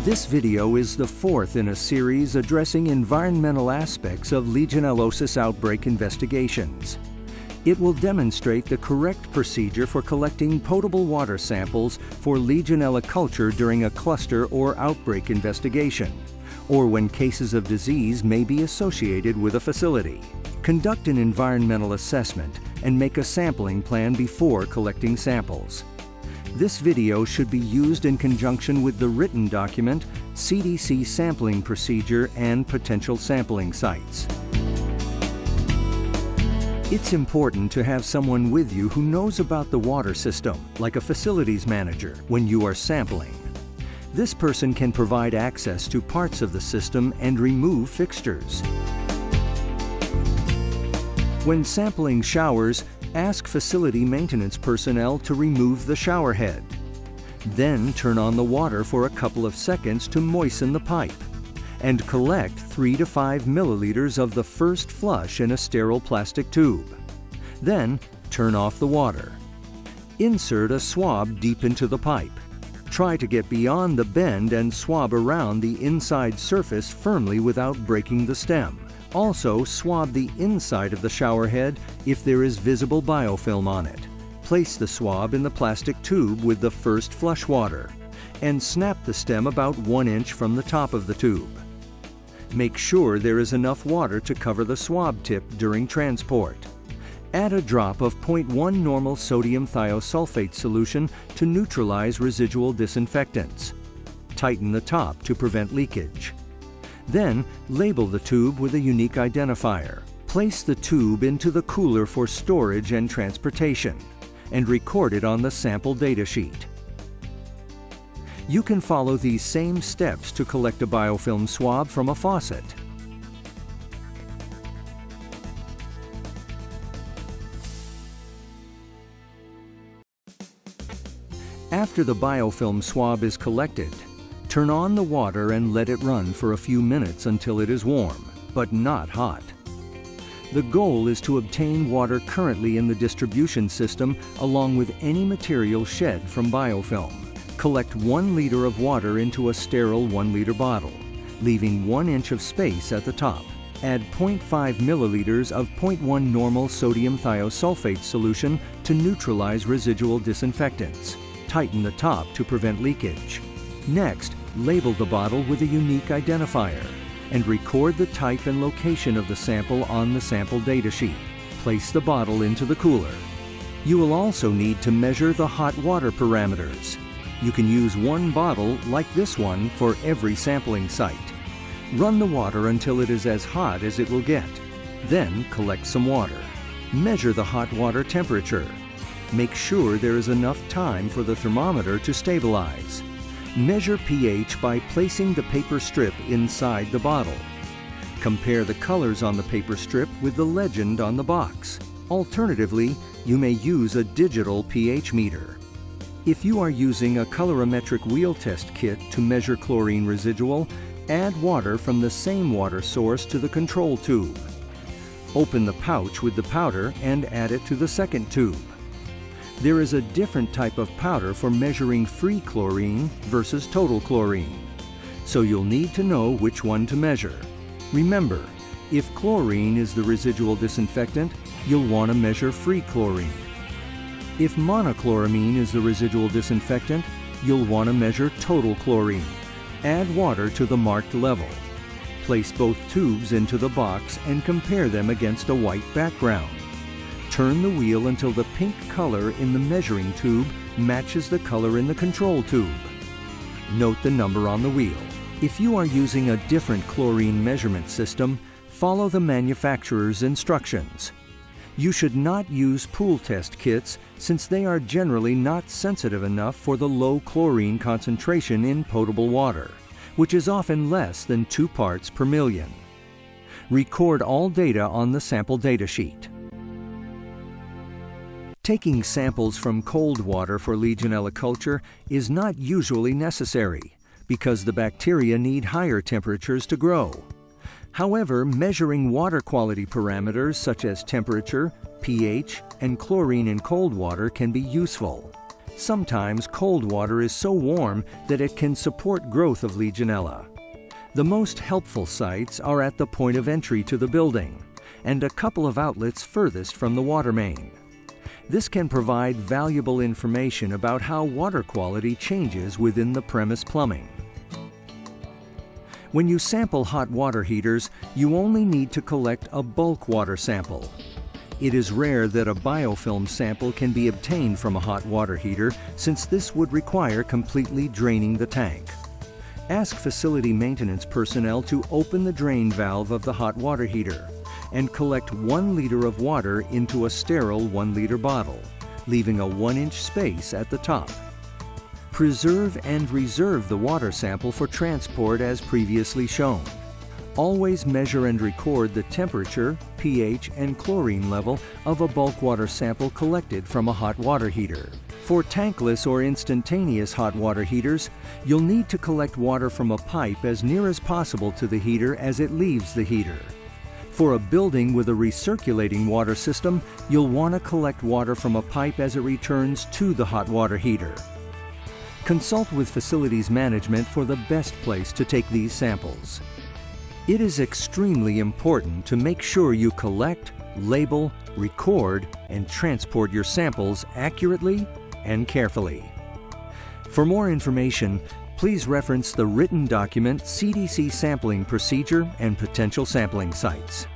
This video is the fourth in a series addressing environmental aspects of Legionellosis outbreak investigations. It will demonstrate the correct procedure for collecting potable water samples for Legionella culture during a cluster or outbreak investigation, or when cases of disease may be associated with a facility. Conduct an environmental assessment and make a sampling plan before collecting samples. This video should be used in conjunction with the written document, CDC sampling procedure, and potential sampling sites. It's important to have someone with you who knows about the water system, like a facilities manager, when you are sampling. This person can provide access to parts of the system and remove fixtures. When sampling showers, ask facility maintenance personnel to remove the shower head. Then turn on the water for a couple of seconds to moisten the pipe, and collect 3 to 5 milliliters of the first flush in a sterile plastic tube. Then turn off the water. Insert a swab deep into the pipe. Try to get beyond the bend and swab around the inside surface firmly without breaking the stem. Also, swab the inside of the shower head if there is visible biofilm on it. Place the swab in the plastic tube with the first flush water, and snap the stem about 1 inch from the top of the tube. Make sure there is enough water to cover the swab tip during transport. Add a drop of 0.1 normal sodium thiosulfate solution to neutralize residual disinfectants. Tighten the top to prevent leakage. Then, label the tube with a unique identifier. Place the tube into the cooler for storage and transportation, and record it on the sample data sheet. You can follow these same steps to collect a biofilm swab from a faucet. After the biofilm swab is collected, turn on the water and let it run for a few minutes until it is warm, but not hot. The goal is to obtain water currently in the distribution system along with any material shed from biofilm. Collect 1 liter of water into a sterile 1 liter bottle, leaving 1 inch of space at the top. Add 0.5 milliliters of 0.1 normal sodium thiosulfate solution to neutralize residual disinfectants. Tighten the top to prevent leakage. Next, label the bottle with a unique identifier and record the type and location of the sample on the sample data sheet. Place the bottle into the cooler. You will also need to measure the hot water parameters. You can use 1 bottle like this one for every sampling site. Run the water until it is as hot as it will get. Then collect some water. Measure the hot water temperature. Make sure there is enough time for the thermometer to stabilize. Measure pH by placing the paper strip inside the bottle. Compare the colors on the paper strip with the legend on the box. Alternatively, you may use a digital pH meter. If you are using a colorimetric wheel test kit to measure chlorine residual, add water from the same water source to the control tube. Open the pouch with the powder and add it to the second tube. There is a different type of powder for measuring free chlorine versus total chlorine, so you'll need to know which one to measure. Remember, if chlorine is the residual disinfectant, you'll want to measure free chlorine. If monochloramine is the residual disinfectant, you'll want to measure total chlorine. Add water to the marked level. Place both tubes into the box and compare them against a white background. Turn the wheel until the pink color in the measuring tube matches the color in the control tube. Note the number on the wheel. If you are using a different chlorine measurement system, follow the manufacturer's instructions. You should not use pool test kits since they are generally not sensitive enough for the low chlorine concentration in potable water, which is often less than 2 parts per million. Record all data on the sample data sheet. Taking samples from cold water for Legionella culture is not usually necessary because the bacteria need higher temperatures to grow. However, measuring water quality parameters such as temperature, pH, and chlorine in cold water can be useful. Sometimes cold water is so warm that it can support growth of Legionella. The most helpful sites are at the point of entry to the building and a couple of outlets furthest from the water main. This can provide valuable information about how water quality changes within the premise plumbing. When you sample hot water heaters, you only need to collect a bulk water sample. It is rare that a biofilm sample can be obtained from a hot water heater, since this would require completely draining the tank. Ask facility maintenance personnel to open the drain valve of the hot water heater and collect 1 liter of water into a sterile 1 liter bottle, leaving a 1-inch space at the top. Preserve and reserve the water sample for transport as previously shown. Always measure and record the temperature, pH, and chlorine level of a bulk water sample collected from a hot water heater. For tankless or instantaneous hot water heaters, you'll need to collect water from a pipe as near as possible to the heater as it leaves the heater. For a building with a recirculating water system, you'll want to collect water from a pipe as it returns to the hot water heater. Consult with facilities management for the best place to take these samples. It is extremely important to make sure you collect, label, record, and transport your samples accurately and carefully. For more information, please reference the written document CDC sampling procedure and potential sampling sites.